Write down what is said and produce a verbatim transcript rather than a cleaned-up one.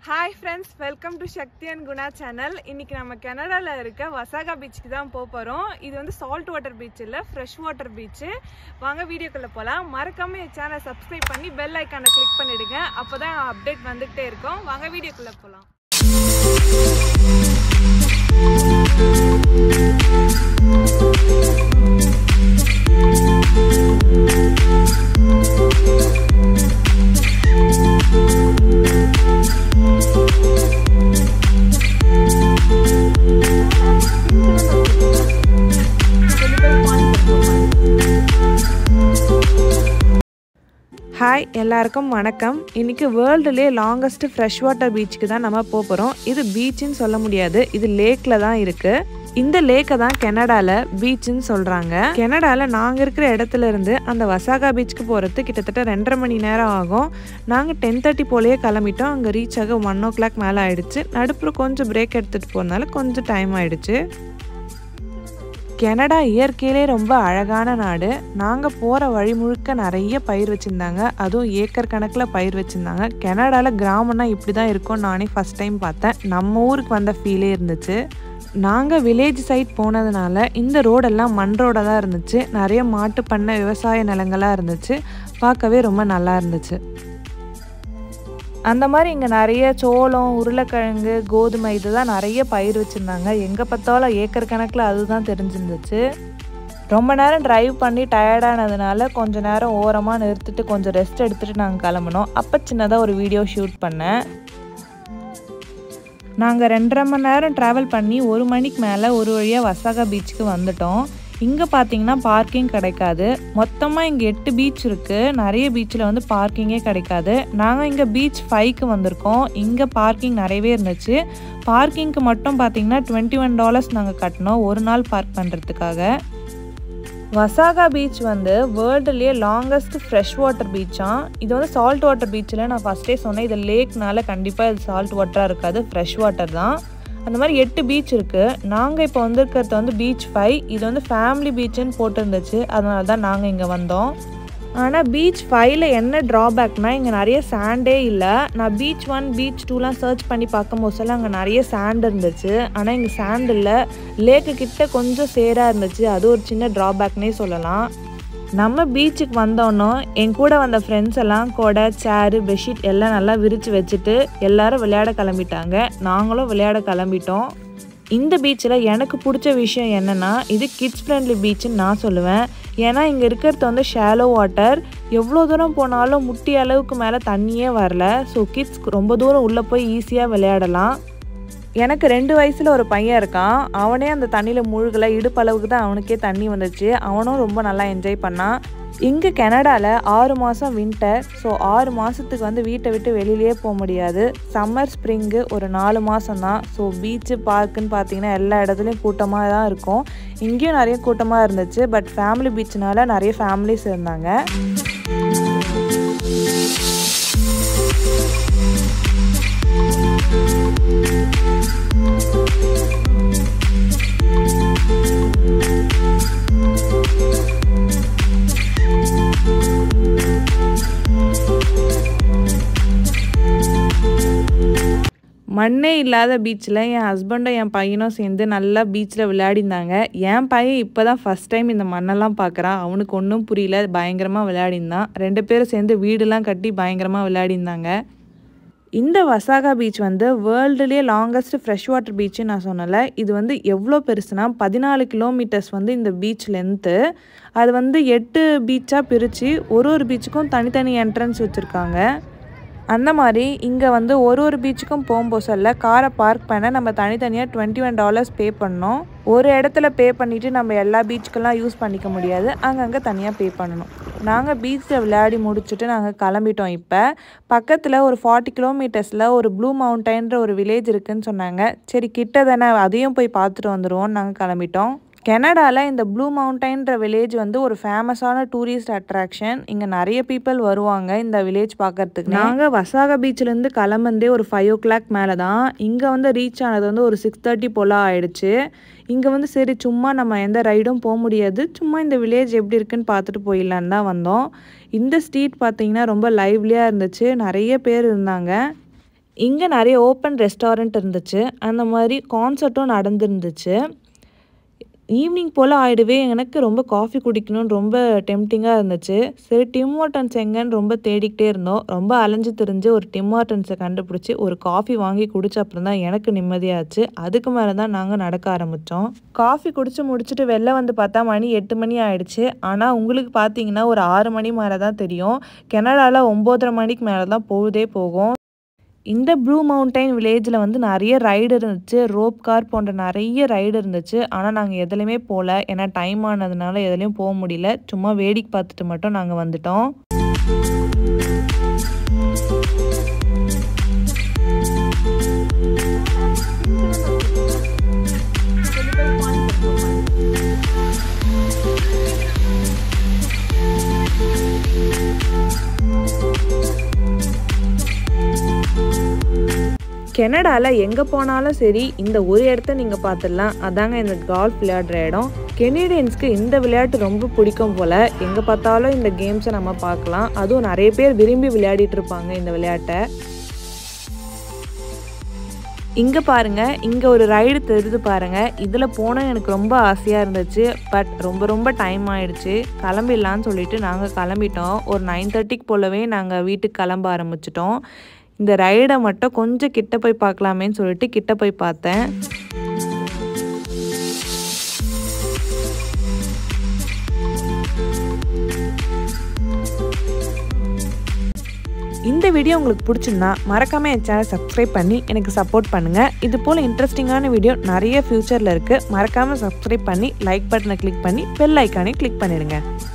Hi friends, welcome to Shakti and Guna channel. இன்னைக்கு நம்ம கனடால இருக்க வசாகா பீச்சுக்கு தான் போக போறோம். இது வந்து சால்ட் வாட்டர் பீச் இல்ல, ஃப்ரெஷ் வாட்டர் பீச். வாங்க வீடியோக்குள்ள போலாம். மறக்காம இந்த சேனலை சப்ஸ்கிரைப் பண்ணி பெல் ஐகானை கிளிக் பண்ணிடுங்க. அப்பதான் அப்டேட் வந்துட்டே இருக்கும். வாங்க வீடியோக்குள்ள போலாம். ஹாய் எல்லாருக்கும் வணக்கம். இன்றைக்கி வேர்ல்டுலேயே லாங்கஸ்ட் ஃப்ரெஷ் வாட்டர் பீச்சுக்கு தான் நம்ம போக போகிறோம். இது பீச்சுன்னு சொல்ல முடியாது, இது லேக்கில் தான் இருக்குது. இந்த லேக்கை தான் கனடாவில் பீச்சுன்னு சொல்கிறாங்க. கனடாவில் நாங்கள் இருக்கிற இடத்துல இருந்து அந்த வசாகா பீச்சுக்கு போகிறது கிட்டத்தட்ட ரெண்டரை மணி நேரம் ஆகும். நாங்கள் டென் தேர்ட்டி போலேயே கிளம்பிட்டோம். அங்கே ரீச் ஆக ஒன் ஓ கிளாக் மேலே ஆகிடுச்சு. நடுப்புற கொஞ்சம் பிரேக் எடுத்துகிட்டு போகிறதுனால கொஞ்சம் டைம் ஆகிடுச்சு. கனடா இயற்கையிலே ரொம்ப அழகான நாடு. நாங்கள் போகிற வழி முழுக்க நிறைய பயிர் வச்சுருந்தாங்க, அதுவும் ஏக்கர் கணக்கில் பயிர் வச்சுருந்தாங்க. கனடாவில் கிராமம்னா இப்படி தான் இருக்கும். நானே ஃபஸ்ட் டைம் பார்த்தேன். நம்ம ஊருக்கு வந்த ஃபீலே இருந்துச்சு. நாங்கள் வில்லேஜ் சைட் போனதுனால இந்த ரோடெல்லாம் மண் ரோடாக தான் இருந்துச்சு. நிறைய மாட்டு பண்ணை விவசாய நிலங்களாக இருந்துச்சு. பார்க்கவே ரொம்ப நல்லா இருந்துச்சு. அந்த மாதிரி இங்கே நிறைய சோளம், உருளைக்கிழங்கு, கோதுமை இது தான் நிறைய பயிர் வச்சுருந்தாங்க. எங்கே பார்த்தாலும் ஏக்கர் கணக்கில் அதுதான் தெரிஞ்சிருந்துச்சு. ரொம்ப நேரம் ட்ரைவ் பண்ணி டயர்டானதுனால கொஞ்சம் நேரம் ஓரமாக நிறுத்திட்டு கொஞ்சம் ரெஸ்ட் எடுத்துகிட்டு நாங்கள் கிளம்பினோம். அப்போ சின்னதாக ஒரு வீடியோ ஷூட் பண்ணேன். நாங்கள் ரெண்டரை மணி நேரம் ட்ராவல் பண்ணி ஒரு மணிக்கு மேலே ஒரு வழியாக வசாகா பீச்சுக்கு வந்துட்டோம். இங்கே பார்த்தீங்கன்னா பார்க்கிங் கிடைக்காது. மொத்தமாக இங்கே எட்டு பீச் இருக்குது. நிறைய பீச்சில் வந்து பார்க்கிங்கே கிடைக்காது. நாங்கள் இங்கே பீச் ஃபைவ்க்கு வந்திருக்கோம். இங்கே பார்க்கிங் நிறையவே இருந்துச்சு. பார்க்கிங்க்கு மட்டும் பார்த்தீங்கன்னா டுவெண்ட்டி ஒன் டாலர்ஸ் நாங்கள் கட்டினோம் ஒரு நாள் பார்க் பண்ணுறதுக்காக. வசாகா பீச் வந்து வேர்ல்டுலேயே லாங்கஸ்ட் ஃப்ரெஷ் வாட்டர் பீச்சாம். இது வந்து சால்ட் வாட்டர் பீச்சில் நான் ஃபஸ்ட்டே சொன்னேன், இது லேக்னால கண்டிப்பாக இது சால்ட் வாட்டராக இருக்காது, ஃப்ரெஷ் வாட்டர் தான். அந்த மாதிரி எட்டு பீச் இருக்குது. நாங்கள் இப்போ வந்திருக்கிறது வந்து பீச் ஃபைவ். இது வந்து ஃபேமிலி பீச்சுன்னு போட்டிருந்துச்சு, அதனால தான் நாங்கள் இங்கே வந்தோம். ஆனால் பீச் ஃபைவ்ல என்ன ட்ராபேக்னா இங்கே நிறைய சாண்டே இல்லை. நான் பீச் ஒன் பீச் டூலாம் சர்ச் பண்ணி பார்க்கும்போதெல்லாம் அங்கே நிறைய சாண்ட் இருந்துச்சு. ஆனால் இங்கே சாண்ட் இல்லை, லேக்கு கிட்ட கொஞ்சம் சேராக இருந்துச்சு. அது ஒரு சின்ன ட்ராபேக்னே சொல்லலாம். நம்ம பீச்சுக்கு வந்தோன்னோ என் கூட வந்த ஃப்ரெண்ட்ஸ் எல்லாம் கொடை, சேரு, பெட்ஷீட் எல்லாம் நல்லா விரித்து வச்சுட்டு எல்லாரும் விளையாட கிளம்பிட்டாங்க. நாங்களும் விளையாட கிளம்பிட்டோம். இந்த பீச்சில் எனக்கு பிடிச்ச விஷயம் என்னென்னா இது கிட்ஸ் ஃப்ரெண்ட்லி பீச்சுன்னு நான் சொல்லுவேன். ஏன்னா இங்கே இருக்கிறது வந்து ஷாலோ வாட்டர். எவ்வளோ தூரம் போனாலும் முட்டி அளவுக்கு மேலே தண்ணியே வரல. ஸோ கிட்ஸ் ரொம்ப தூரம் உள்ளே போய் ஈஸியாக விளையாடலாம். எனக்கு ரெண்டு வயசில் ஒரு பையன் இருக்கான். அவனே அந்த தண்ணியில் முழுகலை, இடுப்பளவுக்கு தான் அவனுக்கே தண்ணி வந்துச்சு. அவனும் ரொம்ப நல்லா என்ஜாய் பண்ணான். இங்கே கனடாவில் ஆறு மாதம் வின்டர். ஸோ ஆறு மாதத்துக்கு வந்து வீட்டை விட்டு வெளியிலே போக முடியாது. சம்மர், ஸ்ப்ரிங்கு ஒரு நாலு மாதம் தான். ஸோ பீச்சு, பார்க்குன்னு பார்த்தீங்கன்னா எல்லா இடத்துலையும் கூட்டமாக தான் இருக்கும். இங்கேயும் நிறைய கூட்டமாக இருந்துச்சு. பட் ஃபேமிலி பீச்சுனால நிறைய ஃபேமிலிஸ் இருந்தாங்க. மண்ணே இல்லாத பீச்சில் என் ஹஸ்பண்டும் என் பையனும் சேர்ந்து நல்லா பீச்சில் விளையாடிந்தாங்க. என் பையன் இப்போ தான் ஃபஸ்ட் டைம் இந்த மண்ணெல்லாம் பார்க்குறான். அவனுக்கு ஒன்றும் புரியல, பயங்கரமாக விளையாடிந்தான். ரெண்டு பேரும் சேர்ந்து வீடுலாம் கட்டி பயங்கரமாக விளையாடிந்தாங்க. இந்த வசாகா பீச் வந்து வேர்ல்டுலேயே லாங்கஸ்ட் ஃப்ரெஷ் வாட்டர் பீச்சுன்னு நான் சொன்னல. இது வந்து எவ்வளோ பெருசுனா பதினாலு கிலோமீட்டர்ஸ் வந்து இந்த பீச் லென்த்து. அது வந்து எட்டு பீச்சாக பிரித்து ஒரு ஒரு பீச்சுக்கும் தனித்தனி என்ட்ரன்ஸ் வச்சுருக்காங்க. அந்த மாதிரி இங்கே வந்து ஒரு ஒரு பீச்சுக்கும் போகும்போது சொல்ல காரை பார்க் பண்ண நம்ம தனித்தனியாக டுவெண்ட்டி ஒன் டாலர்ஸ் பே பண்ணோம். ஒரு இடத்துல பே பண்ணிவிட்டு நம்ம எல்லா பீச்சுக்கெல்லாம் யூஸ் பண்ணிக்க முடியாது, அங்கங்கே தனியாக பே பண்ணணும். நாங்கள் பீச்சில் விளையாடி முடிச்சுட்டு நாங்கள் கிளம்பிட்டோம். இப்போ பக்கத்தில் ஒரு ஃபார்ட்டி கிலோமீட்டர்ஸில் ஒரு ப்ளூ மவுண்டைன்ற ஒரு வில்லேஜ் இருக்குதுன்னு சொன்னாங்க. சரி கிட்ட தானே, அதையும் போய் பார்த்துட்டு வந்துடுவோம். நாங்கள் கிளம்பிட்டோம். கனடாவில் இந்த ப்ளூ மவுண்டைன்ற வில்லேஜ் வந்து ஒரு ஃபேமஸான டூரிஸ்ட் அட்ராக்ஷன். இங்கே நிறைய பீப்புள் வருவாங்க இந்த வில்லேஜ் பார்க்கறதுக்கு. நாங்கள் வசாகா பீச்சிலேருந்து கிளம்புந்தே ஒரு ஃபைவ் ஓ கிளாக் மேலே தான். இங்கே வந்து ரீச் ஆனது வந்து ஒரு சிக்ஸ் தேர்ட்டி போல் ஆயிடுச்சு. இங்கே வந்து சரி சும்மா நம்ம எந்த ரைடும் போக முடியாது, சும்மா இந்த வில்லேஜ் எப்படி இருக்குன்னு பார்த்துட்டு போயிடலான்னு தான் வந்தோம். இந்த ஸ்ட்ரீட் பார்த்திங்கன்னா ரொம்ப லைவ்லியாக இருந்துச்சு, நிறைய பேர் இருந்தாங்க. இங்கே நிறைய ஓப்பன் ரெஸ்டாரண்ட் இருந்துச்சு. அந்த மாதிரி கான்சர்ட்டும் நடந்துருந்துச்சு. ஈவினிங் போல் ஆகிடுவே எனக்கு ரொம்ப காஃபி குடிக்கணும்னு ரொம்ப டெம்டிங்காக இருந்துச்சு. சரி டிம் ஹார்ட்டன்ஸ் எங்கன்னு ரொம்ப தேடிக்கிட்டே இருந்தோம். ரொம்ப அலைஞ்சு திரிஞ்சு ஒரு டிம் ஹார்ட்டன்ஸை கண்டுபிடிச்சி ஒரு காஃபி வாங்கி குடிச்ச அப்புறம் தான் எனக்கு நிம்மதியாச்சு. அதுக்கு மேலே தான் நாங்கள் நடக்க ஆரம்பித்தோம். காஃபி குடிச்சு முடிச்சுட்டு வெளில வந்து பார்த்தா மணி எட்டு மணி ஆயிடுச்சு. ஆனால் உங்களுக்கு பார்த்தீங்கன்னா ஒரு ஆறு மணி மேலே தான் தெரியும். கனடாவில் ஒம்போதரை மணிக்கு மேலே தான் பொழுதே போகும். இந்த ப்ளூ மவுண்டைன் வில்லேஜில் வந்து நிறைய ரைடு இருந்துச்சு. ரோப் கார் போன்ற நிறைய ரைடு இருந்துச்சு. ஆனால் நாங்கள் எதுலையுமே போகல. ஏன்னா டைம் ஆனதுனால எதுலேயும் போக முடியல. சும்மா வேடிக்கை பார்த்துட்டு மட்டும் நாங்கள் வந்துட்டோம். கனடாவில் எங்கே போனாலும் சரி இந்த ஒரு இடத்த நீங்கள் பார்த்துடலாம். அதாங்க இந்த கால்ஃப் விளையாடுற இடம். கெனடியன்ஸ்க்கு இந்த விளையாட்டு ரொம்ப பிடிக்கும் போல். எங்கே பார்த்தாலும் இந்த கேம்ஸை நம்ம பார்க்கலாம். அதுவும் நிறைய பேர் விரும்பி விளையாடிட்டு இருப்பாங்க இந்த விளையாட்டை. இங்கே பாருங்கள், இங்கே ஒரு ரைடு தெரியுது பாருங்கள். இதில் போனால் எனக்கு ரொம்ப ஆசையாக இருந்துச்சு. பட் ரொம்ப ரொம்ப டைம் ஆகிடுச்சு. கிளம்பிடலான்னு சொல்லிட்டு நாங்கள் கிளம்பிட்டோம். ஒரு நைன் தேர்ட்டிக்கு போலவே நாங்கள் வீட்டுக்கு கிளம்ப ஆரம்பிச்சிட்டோம். இந்த ரைடை மட்டும் கொஞ்சம் கிட்ட போய் பார்க்கலாமேன்னு சொல்லிட்டு கிட்ட போய் பார்த்தேன். இந்த வீடியோ உங்களுக்கு பிடிச்சிருந்தா மறக்காமல் என் சேனல் சப்ஸ்கிரைப் பண்ணி எனக்கு சப்போர்ட் பண்ணுங்கள். இது போல் இன்ட்ரெஸ்டிங்கான வீடியோ நிறைய ஃப்யூச்சரில் இருக்குது. மறக்காமல் சப்ஸ்கிரைப் பண்ணி லைக் பட்டனை கிளிக் பண்ணி பெல் ஐக்கானே கிளிக் பண்ணிடுங்க.